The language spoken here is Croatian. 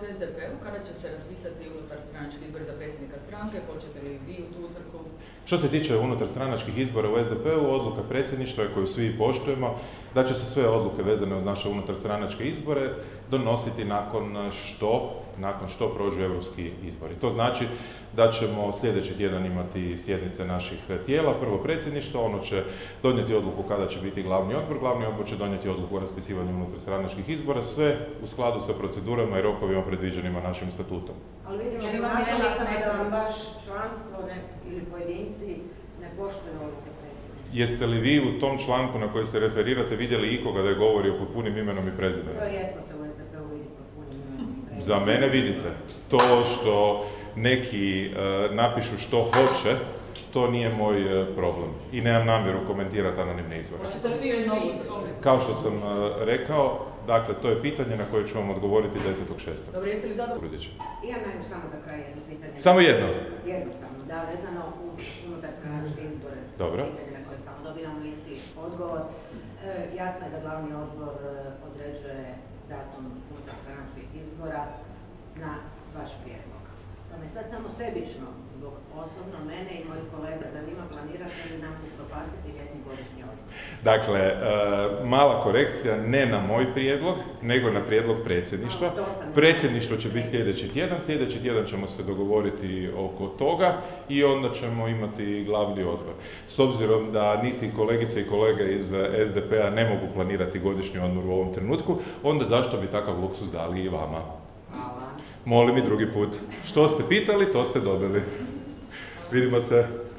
vas u SDP-u, kada će se raspisati unutarstranački izbor za predsjednika stranke, hoćete li vi u tu utrku? Što se tiče unutarstranačkih izbora u SDP-u, odluka predsjedništva koju svi poštujemo, da će se sve odluke vezane uz naše unutarstranačke izbore donositi nakon što prođu europski izbori. To znači da ćemo sljedeći tjedan imati sjednice naših tijela. Prvo predsjedništvo, ono će donijeti odluku kada će biti glavni odbor će donijeti odluku o raspisivanju unutarstranačkih izbora, sve u skladu sa procedurama i rokovima predviđenima našim statutom. Ali vidimo, nastavili sam da vam baš članstvo ili pojedinci ne poštuju odluke predsjedništva. Jeste li vi u tom članku na koji se referirate vidjeli ikoga da je govorio pod punim imenom i prezimenom? To je rijetko se u SDP-u vidi pod punim imenom i prezimenom. Za mene vidite. To što neki napišu što hoće, to nije moj problem. I nemam namjeru komentirati anonimne izvore. Kao što sam rekao, dakle, to je pitanje na koje ću vam odgovoriti 10.6. Dobro, jeste li zadovoljni? Imam još samo za kraj jedno pitanje. Samo jedno? Jednostavno, da, vezano uz unutarstranačke izbore. Dobro. Pitanje na koje stalno dobijamo isti odgovor. Jasno je da glavni odbor određuje datum unutarstranačkih izbora na vaš prijedlog. Pa me sad samo sebično, zbog osobno mene i mojih kolega zanima, planirate li nam upropastiti ljetni godišnji odmor? Dakle, mala korekcija, ne na moj prijedlog, nego na prijedlog predsjedništva. Predsjedništvo će biti sljedeći tjedan ćemo se dogovoriti oko toga i onda ćemo imati glavni odbor. S obzirom da niti kolegice i kolege iz SDP-a ne mogu planirati godišnji odmor u ovom trenutku, onda zašto bi takav luksuz dali i vama? Hvala. Molim i drugi put. Što ste pitali, to ste dobili. Vidimo se.